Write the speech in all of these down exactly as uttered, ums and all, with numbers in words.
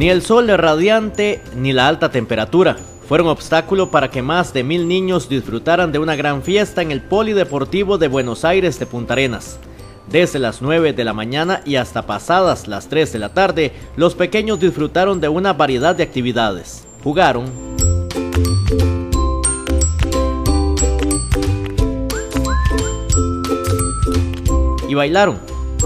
Ni el sol radiante ni la alta temperatura fueron obstáculo para que más de mil niños disfrutaran de una gran fiesta en el Polideportivo de Buenos Aires de Punta Arenas. Desde las nueve de la mañana y hasta pasadas las tres de la tarde, los pequeños disfrutaron de una variedad de actividades. Jugaron, y bailaron.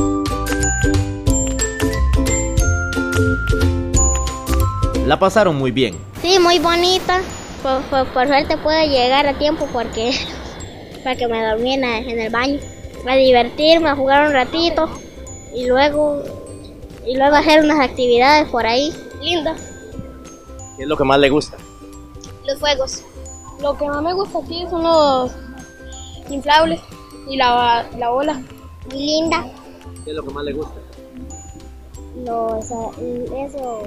La pasaron muy bien. Sí, muy bonita. Por, por, por suerte pude llegar a tiempo porque para que me dormí en, en el baño. A divertirme, a jugar un ratito y luego y luego hacer unas actividades por ahí lindas. ¿Qué es lo que más le gusta? Los fuegos. Lo que más me gusta aquí son los inflables y la, la bola. Muy linda. ¿Qué es lo que más le gusta? Los esos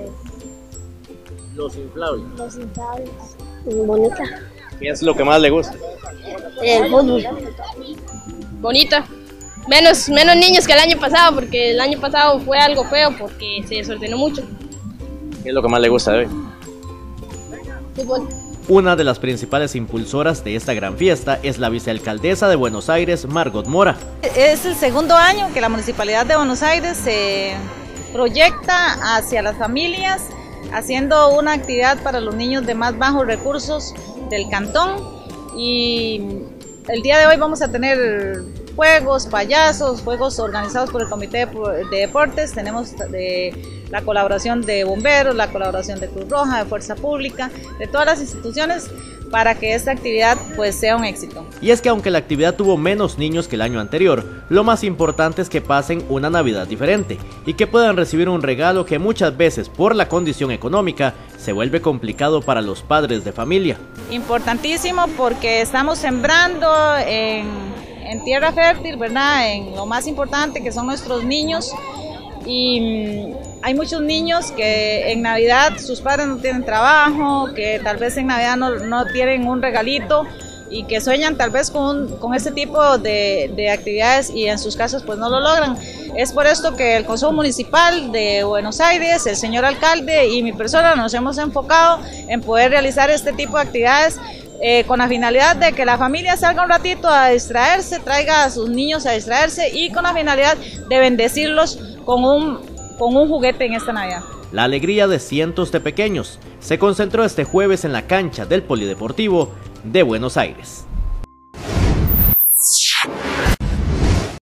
Los inflables. los inflables. Muy bonita. ¿Qué es lo que más le gusta? El fútbol. Bonita. Menos, menos niños que el año pasado, porque el año pasado fue algo feo porque se desordenó mucho. ¿Qué es lo que más le gusta de hoy? Fútbol. Una de las principales impulsoras de esta gran fiesta es la vicealcaldesa de Buenos Aires, Margot Mora. Es el segundo año que la Municipalidad de Buenos Aires se proyecta hacia las familias, haciendo una actividad para los niños de más bajos recursos del cantón, y el día de hoy vamos a tener juegos, payasos, juegos organizados por el Comité de Deportes. Tenemos de la colaboración de bomberos, la colaboración de Cruz Roja, de Fuerza Pública, de todas las instituciones, para que esta actividad pues sea un éxito. Y es que aunque la actividad tuvo menos niños que el año anterior, lo más importante es que pasen una Navidad diferente y que puedan recibir un regalo que muchas veces por la condición económica se vuelve complicado para los padres de familia. Importantísimo porque estamos sembrando en, en tierra fértil, ¿verdad? En lo más importante que son nuestros niños. Y hay muchos niños que en Navidad sus padres no tienen trabajo, que tal vez en Navidad no, no tienen un regalito y que sueñan tal vez con, con este tipo de, de actividades y en sus casas pues no lo logran. Es por esto que el Consejo Municipal de Buenos Aires, el señor alcalde y mi persona nos hemos enfocado en poder realizar este tipo de actividades Eh, con la finalidad de que la familia salga un ratito a distraerse, traiga a sus niños a distraerse y con la finalidad de bendecirlos con un, con un juguete en esta Navidad. La alegría de cientos de pequeños se concentró este jueves en la cancha del Polideportivo de Buenos Aires.